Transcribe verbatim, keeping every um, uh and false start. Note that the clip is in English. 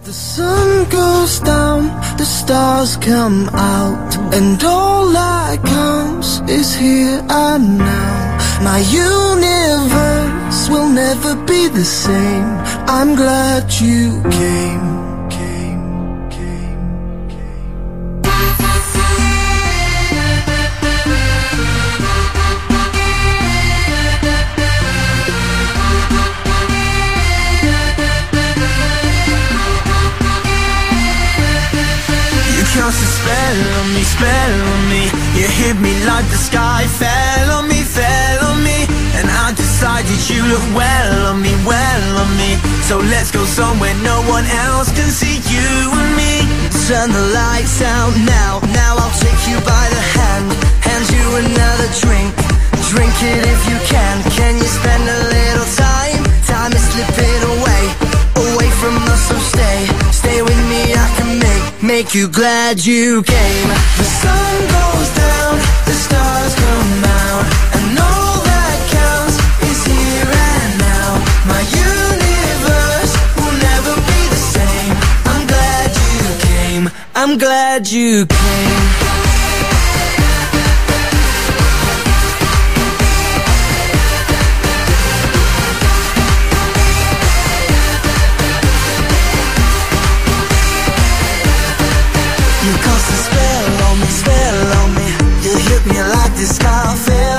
The sun goes down, the stars come out, and all that counts is here and now. My universe will never be the same. I'm glad you came. Cast a spell on me, spell on me. You hit me like the sky fell on me, fell on me. And I decided you look well on me, well on me. So let's go somewhere no one else can see you and me. Turn the lights out now, now I'll take you by the hand, hand you another drink. Drink it if you can. Can you spend a little time? Time is slipping away, away from us, so stay, stay with me. I can make Make you glad you came. The sun goes down, the stars come out, and all that counts is here and now. My universe will never be the same. I'm glad you came. I'm glad you came. You cast a spell on me, spell on me. You hit me like the sky fell